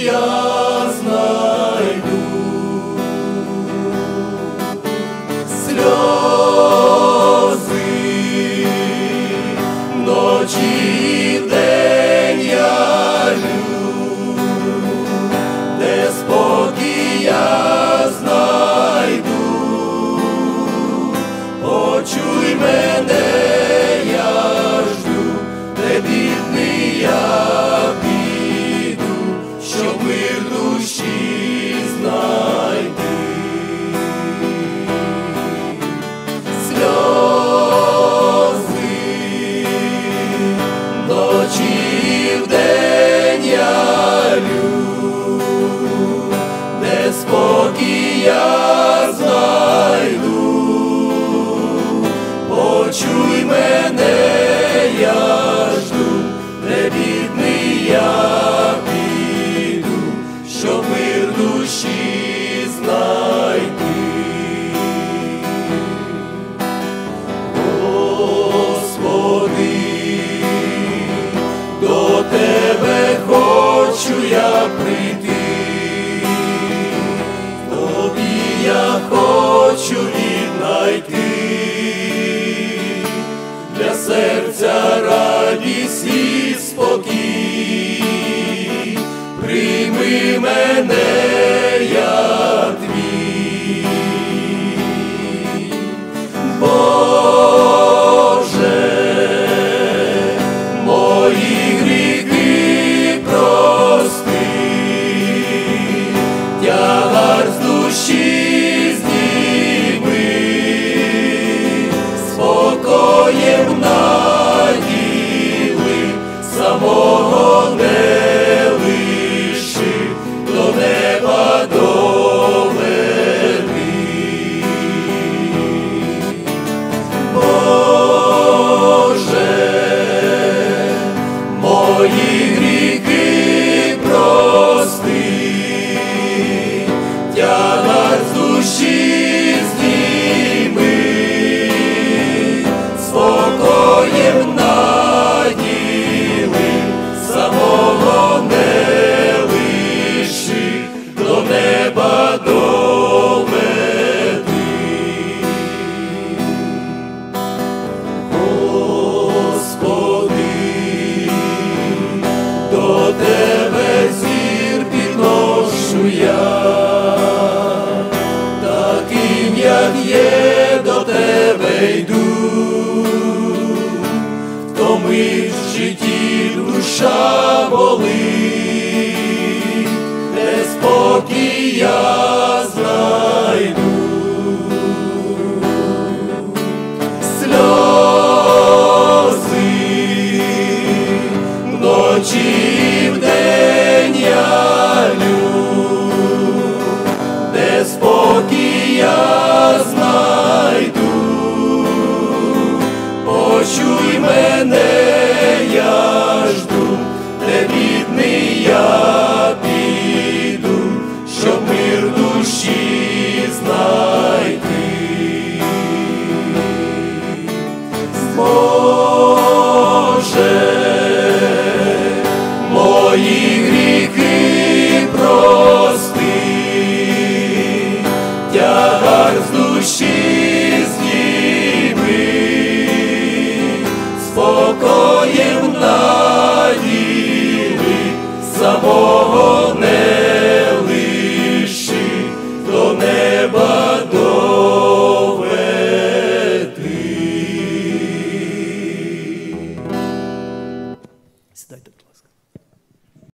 я знайду. Сльози вночі і вдень я лью, де спокій я знайду. Почуй мене, я жду, де бідний я піду, щоб мир душі знайти. Сльози вночі і вдень я лью, де спокій я знайду. Почуй мене, я жду, де бідний я піду, щоб мир душі знайти. Господи, до Тебе хочу я прийти, Тобі я хочу віднайти для серця радість і спокій. Прийми мене, я твій. Боже, мої гріхи прости, тягар з душі зніми, спокоєм наділи, самого не лиши, до неба доведи. Боже, мої гріхи прости, тягар з душі зніми, спокоєм наділи, самого не лиши, до неба доведи. Господи, до Тебе зір підношу я, таким, як є, до Тебе йду. Втомив в житті душа болить, де спокій я знайду. Сльози вночі і вдень я лью, де спокій я знайду. Почуй мене, я жду, де бідний я піду, щоб мир душі знайти.